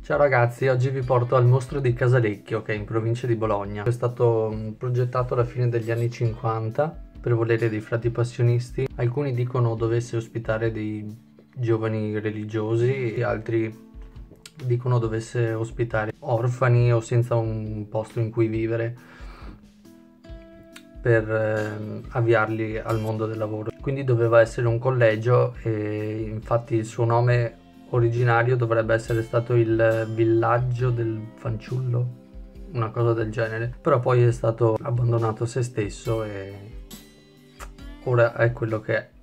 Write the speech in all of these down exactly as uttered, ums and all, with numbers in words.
Ciao ragazzi, oggi vi porto al Mostro di Casalecchio, che è in provincia di Bologna. È stato mm, progettato alla fine degli anni cinquanta per volere dei frati passionisti. Alcuni dicono dovesse ospitare dei giovani religiosi e altri dicono dovesse ospitare orfani o senza un posto in cui vivere per eh, avviarli al mondo del lavoro. Quindi doveva essere un collegio e infatti il suo nome originario dovrebbe essere stato il villaggio del fanciullo, una cosa del genere, però poi è stato abbandonato a se stesso e ora è quello che è.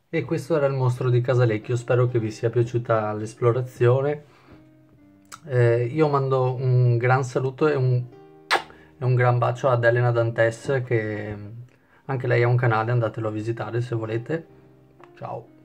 E questo era il mostro di Casalecchio, spero che vi sia piaciuta l'esplorazione. Eh, io mando un gran saluto e un, e un gran bacio ad Elena Dantes, che anche lei ha un canale, andatelo a visitare se volete. Ciao.